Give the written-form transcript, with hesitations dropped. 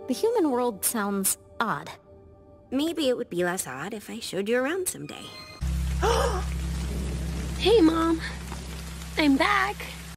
The human world sounds odd. Maybe it would be less odd if I showed you around someday. Hey, Mom. I'm back.